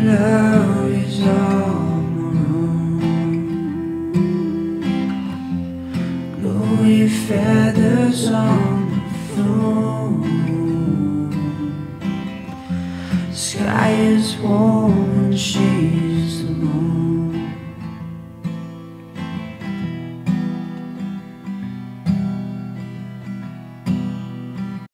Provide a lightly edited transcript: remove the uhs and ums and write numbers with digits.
love is all maroon. Glowy feathers on the floor. The sky is warm and she's the moon.